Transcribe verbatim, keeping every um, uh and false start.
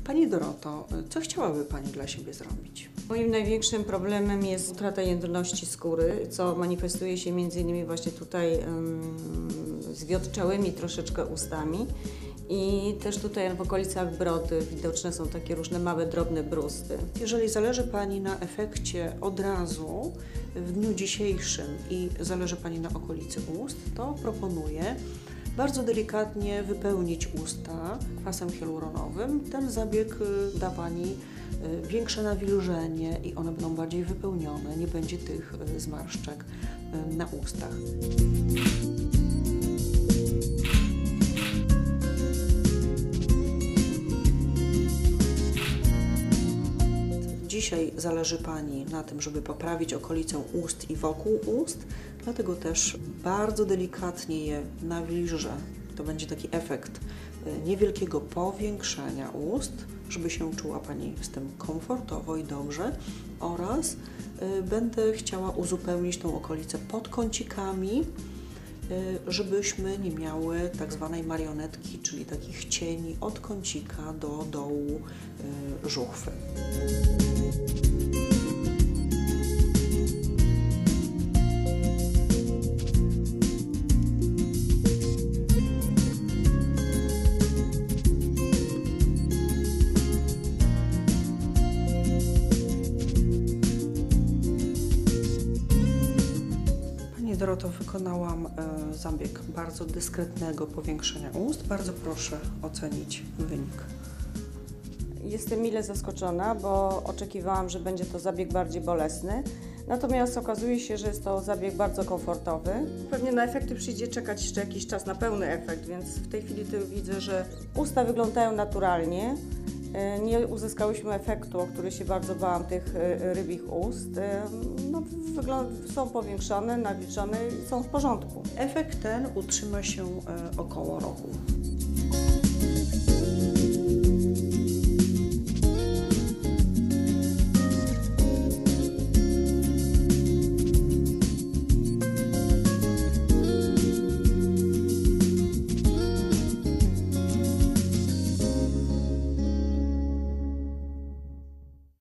Pani Doroto, co chciałaby Pani dla siebie zrobić? Moim największym problemem jest utrata jędrności skóry, co manifestuje się między innymi właśnie tutaj um, zwiotczałymi troszeczkę ustami i też tutaj w okolicach brody widoczne są takie różne małe, drobne bruzdy. Jeżeli zależy Pani na efekcie od razu w dniu dzisiejszym i zależy Pani na okolicy ust, to proponuję bardzo delikatnie wypełnić usta kwasem hialuronowym. Ten zabieg da Pani większe nawilżenie i one będą bardziej wypełnione, nie będzie tych zmarszczek na ustach. Dzisiaj zależy Pani na tym, żeby poprawić okolicę ust i wokół ust, dlatego też bardzo delikatnie je nawilżę. To będzie taki efekt niewielkiego powiększenia ust, żeby się czuła Pani z tym komfortowo i dobrze, oraz będę chciała uzupełnić tą okolicę podkącikami, żebyśmy nie miały tak zwanej marionetki, czyli takich cieni od kącika do dołu żuchwy. Doroto, wykonałam e, zabieg bardzo dyskretnego powiększenia ust. Bardzo proszę ocenić wynik. Jestem mile zaskoczona, bo oczekiwałam, że będzie to zabieg bardziej bolesny. Natomiast okazuje się, że jest to zabieg bardzo komfortowy. Pewnie na efekty przyjdzie czekać jeszcze jakiś czas, na pełny efekt, więc w tej chwili to widzę, że usta wyglądają naturalnie. Nie uzyskałyśmy efektu, o który się bardzo bałam, tych rybich ust. No, są powiększone, nawilżone i są w porządku. Efekt ten utrzyma się około roku.